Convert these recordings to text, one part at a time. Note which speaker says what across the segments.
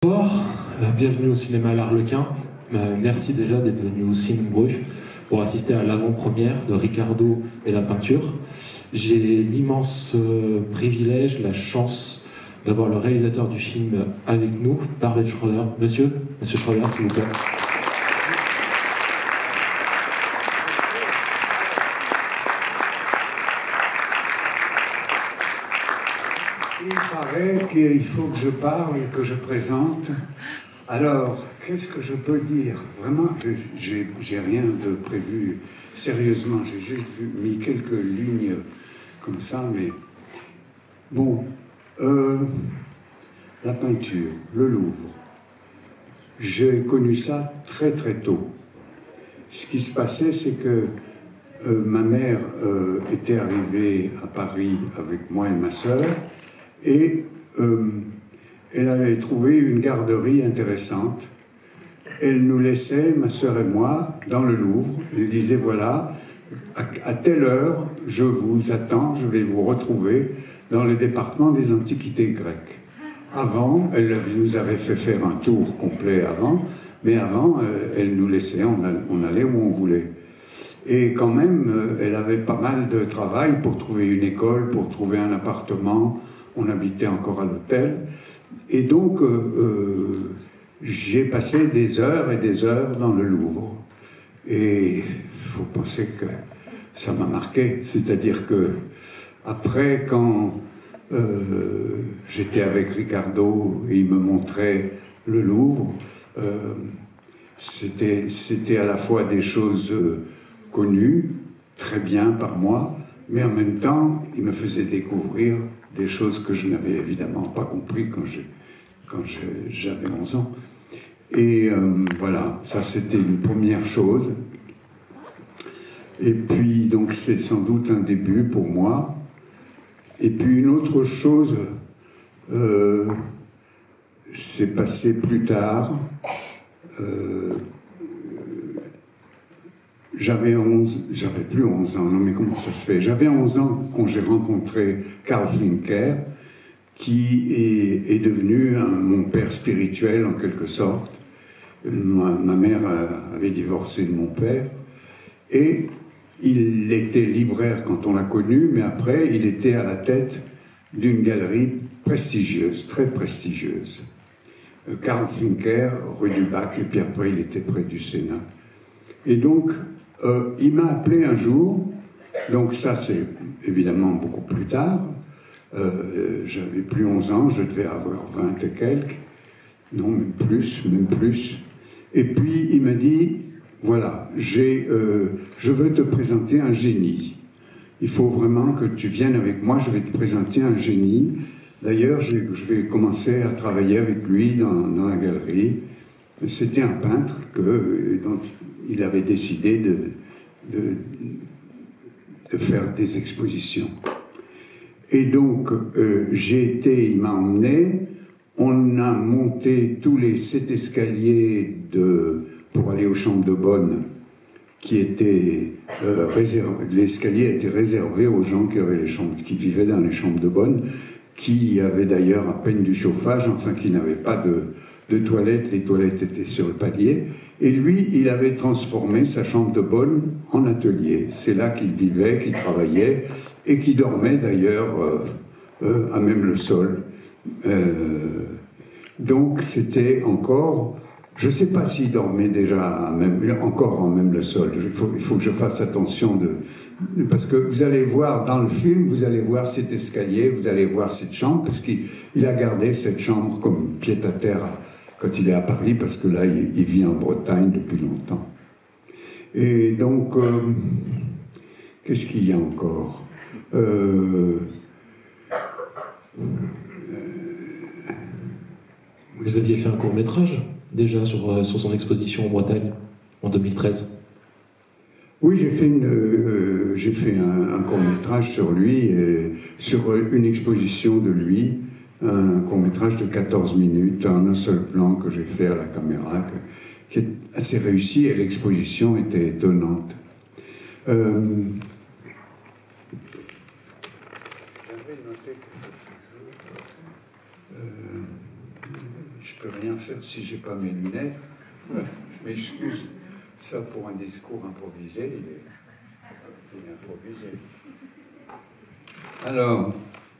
Speaker 1: Bonsoir, bienvenue au cinéma L'Arlequin. Merci déjà d'être venus aussi nombreux pour assister à l'avant-première de Ricardo et la peinture. J'ai l'immense privilège, la chance d'avoir le réalisateur du film avec nous, Barlet Schroeder. Monsieur Schroeder, s'il vous plaît.
Speaker 2: Il paraît qu'il faut que je parle, que je présente. Alors, qu'est-ce que je peux dire? Vraiment, j'ai rien de prévu sérieusement. J'ai juste mis quelques lignes comme ça, mais bon. La peinture, le Louvre. J'ai connu ça très très tôt. Ce qui se passait, c'est que ma mère était arrivée à Paris avec moi et ma sœur, et elle avait trouvé une garderie intéressante. Elle nous laissait, ma sœur et moi, dans le Louvre. Elle disait, voilà, à telle heure, je vous attends, je vais vous retrouver dans le département des antiquités grecques. Avant, elle nous avait fait faire un tour complet avant, mais avant, elle nous laissait, on allait où on voulait. Et quand même, elle avait pas mal de travail pour trouver une école, pour trouver un appartement. On habitait encore à l'hôtel. Et donc, j'ai passé des heures et des heures dans le Louvre. Et il faut penser que ça m'a marqué. C'est-à-dire que après, quand j'étais avec Ricardo et il me montrait le Louvre, c'était à la fois des choses connues, très bien par moi, mais en même temps, il me faisait découvrir des choses que je n'avais évidemment pas compris quand j'avais 11 ans. Et voilà, ça c'était une première chose. Et puis, donc, c'est sans doute un début pour moi. Et puis, une autre chose s'est passée plus tard. J'avais plus 11 ans, non mais comment ça se fait? J'avais 11 ans quand j'ai rencontré Karl Flinker, qui est devenu mon père spirituel en quelque sorte. Ma mère avait divorcé de mon père, et il était libraire quand on l'a connu, mais après il était à la tête d'une galerie prestigieuse, très prestigieuse. Karl Flinker, rue du Bac, et puis après il était près du Sénat. Et donc, il m'a appelé un jour, donc ça c'est évidemment beaucoup plus tard, j'avais plus 11 ans, je devais avoir 20 et quelques, non, même plus. Et puis il m'a dit, voilà, je veux te présenter un génie. Il faut vraiment que tu viennes avec moi, je vais te présenter un génie. D'ailleurs, je vais commencer à travailler avec lui dans la galerie. C'était un peintre dont il avait décidé de faire des expositions. Et donc, il m'a emmené, on a monté tous les 7 escaliers pour aller aux chambres de bonne, qui étaient l'escalier était réservé aux gens qui vivaient dans les chambres de bonne, qui avaient d'ailleurs à peine du chauffage, enfin qui n'avaient pas de toilettes, les toilettes étaient sur le palier, et lui, il avait transformé sa chambre de bonne en atelier. C'est là qu'il vivait, qu'il travaillait, et qu'il dormait d'ailleurs à même le sol. Donc c'était encore, je ne sais pas s'il dormait déjà encore en même le sol. Il faut que je fasse attention parce que vous allez voir dans le film, vous allez voir cet escalier, vous allez voir cette chambre, parce qu'il a gardé cette chambre comme pied à terre quand il est à Paris, parce que là, il vit en Bretagne depuis longtemps. Et donc, qu'est-ce qu'il y a encore?
Speaker 1: Vous aviez fait un court-métrage, déjà, sur son exposition en Bretagne, en 2013.
Speaker 2: Oui, j'ai fait un court-métrage sur lui, sur une exposition de lui, un court-métrage de 14 minutes, en un seul plan que j'ai fait à la caméra, qui est assez réussi, et l'exposition était étonnante. J'avais noté quelque chose. Je peux rien faire si j'ai pas mes lunettes. Je m'excuse. Ça, pour un discours improvisé, il est improvisé. Alors,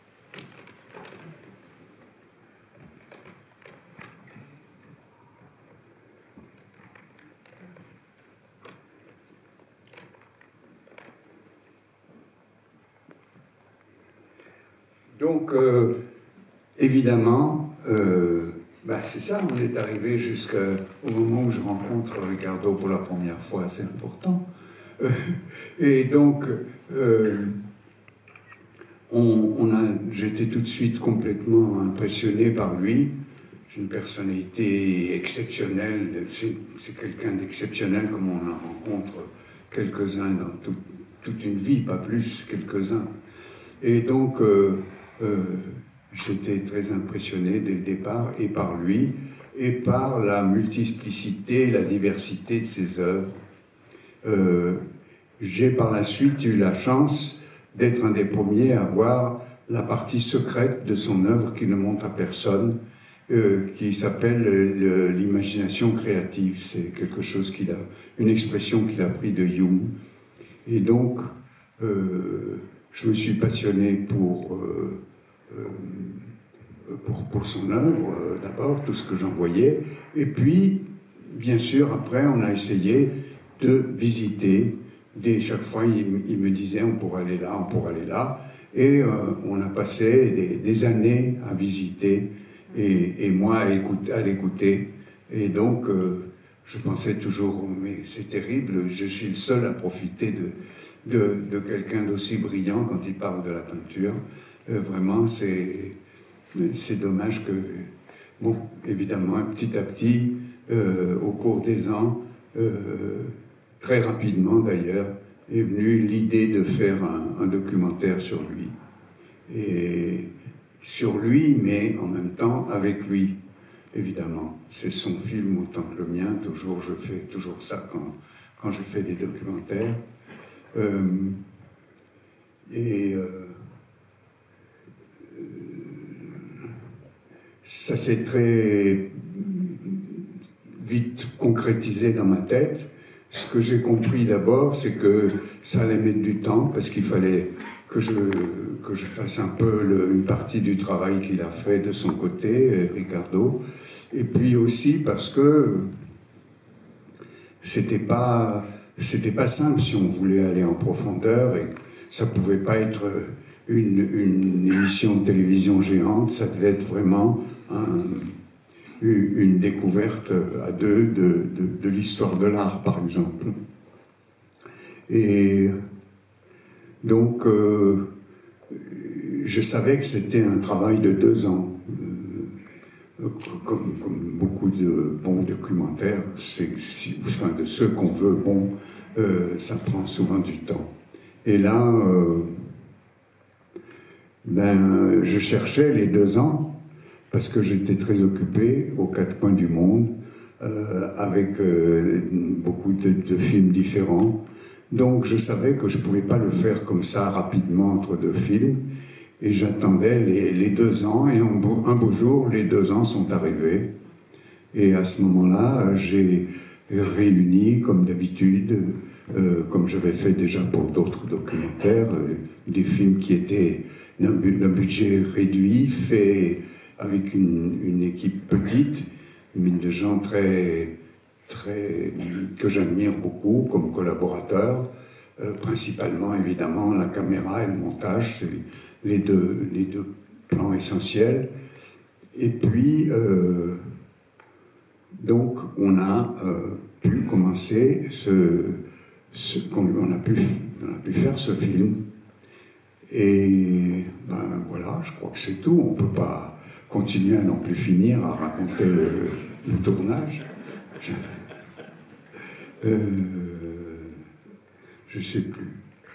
Speaker 2: donc, évidemment, c'est ça, on est arrivé jusqu'au moment où je rencontre Ricardo pour la première fois, c'est important. Et donc, j'étais tout de suite complètement impressionné par lui. C'est une personnalité exceptionnelle, c'est quelqu'un d'exceptionnel comme on en rencontre quelques-uns dans toute une vie, pas plus, quelques-uns. Et donc, j'étais très impressionné dès le départ, et par lui, et par la multiplicité, la diversité de ses œuvres. J'ai par la suite eu la chance d'être un des premiers à voir la partie secrète de son œuvre qui ne montre à personne, qui s'appelle l'imagination créative. C'est quelque chose une expression qu'il a pris de Jung. Et donc, je me suis passionné pour son œuvre, d'abord, tout ce que j'en voyais, et puis, bien sûr, après, on a essayé de visiter. Chaque fois, il me disait, on pourrait aller là, on pourrait aller là, et on a passé des années à visiter, et moi à l'écouter, et donc, je pensais toujours, mais c'est terrible, je suis le seul à profiter de quelqu'un d'aussi brillant quand il parle de la peinture. Vraiment, c'est dommage que, bon, évidemment, petit à petit, au cours des ans, très rapidement d'ailleurs, est venue l'idée de faire un documentaire sur lui. Et sur lui, mais en même temps avec lui, évidemment. C'est son film autant que le mien, je fais toujours ça quand je fais des documentaires. Ça s'est très vite concrétisé dans ma tête. Ce que j'ai compris d'abord, c'est que ça allait mettre du temps, parce qu'il fallait que je fasse un peu une partie du travail qu'il a fait de son côté, Ricardo, et puis aussi parce que c'était pas simple si on voulait aller en profondeur, et ça pouvait pas être une émission de télévision géante, ça devait être vraiment une découverte à deux de l'histoire de l'art, par exemple. Et donc, je savais que c'était un travail de 2 ans. Comme beaucoup de bons documentaires, enfin de ceux qu'on veut bons, ça prend souvent du temps. Et là, je cherchais les 2 ans, parce que j'étais très occupé aux 4 coins du monde, avec beaucoup de films différents. Donc je savais que je ne pouvais pas le faire comme ça rapidement entre 2 films, et j'attendais les 2 ans, et un beau jour, les 2 ans sont arrivés. Et à ce moment-là, j'ai réuni, comme d'habitude, comme j'avais fait déjà pour d'autres documentaires, des films qui étaient d'un budget réduit, fait avec une équipe petite, mais de gens que j'admire beaucoup comme collaborateurs, principalement évidemment la caméra et le montage, c'est les deux plans essentiels. Et puis donc on a pu commencer on a pu faire ce film. Et voilà, je crois que c'est tout. On ne peut pas continuer à non plus finir à raconter le tournage. Je sais plus.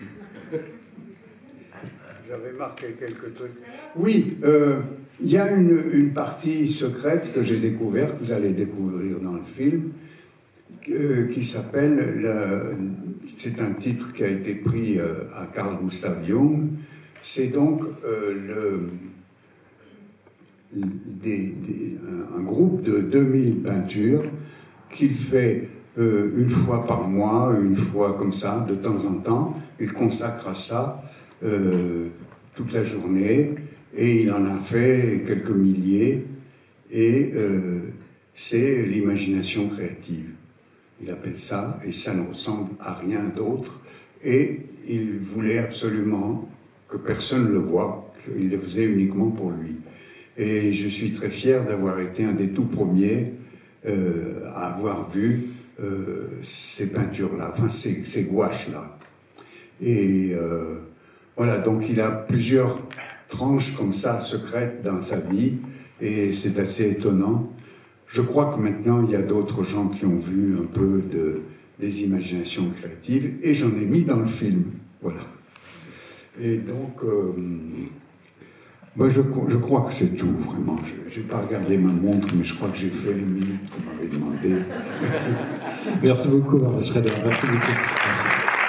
Speaker 2: J'avais marqué quelques trucs. Oui, il y a une partie secrète que j'ai découverte, que vous allez découvrir dans le film, qui s'appelle, c'est un titre qui a été pris à Carl Gustav Jung, c'est donc un groupe de 2000 peintures qu'il fait une fois par mois, une fois comme ça, de temps en temps. Il consacre à ça toute la journée, et il en a fait quelques milliers, et c'est l'imagination créative. Il appelle ça, et ça ne ressemble à rien d'autre, et il voulait absolument que personne le voie, qu'il le faisait uniquement pour lui. Et je suis très fier d'avoir été un des tout premiers à avoir vu ces peintures-là, enfin ces gouaches-là. Et voilà, donc il a plusieurs tranches comme ça, secrètes dans sa vie, et c'est assez étonnant. Je crois que maintenant, il y a d'autres gens qui ont vu un peu des imaginations créatives, et j'en ai mis dans le film, voilà. Et donc, moi je crois que c'est tout, vraiment. Je n'ai pas regardé ma montre, mais je crois que j'ai fait les minutes qu'on m'avait demandé.
Speaker 1: Merci beaucoup, Schrader. Merci beaucoup. Merci.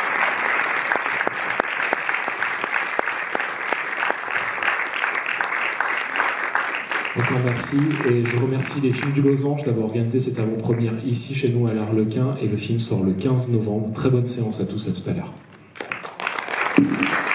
Speaker 1: Donc, merci, et je remercie les Films du Losange d'avoir organisé cette avant-première ici chez nous à l'Arlequin, et le film sort le 15 novembre. Très bonne séance à tous, à tout à l'heure.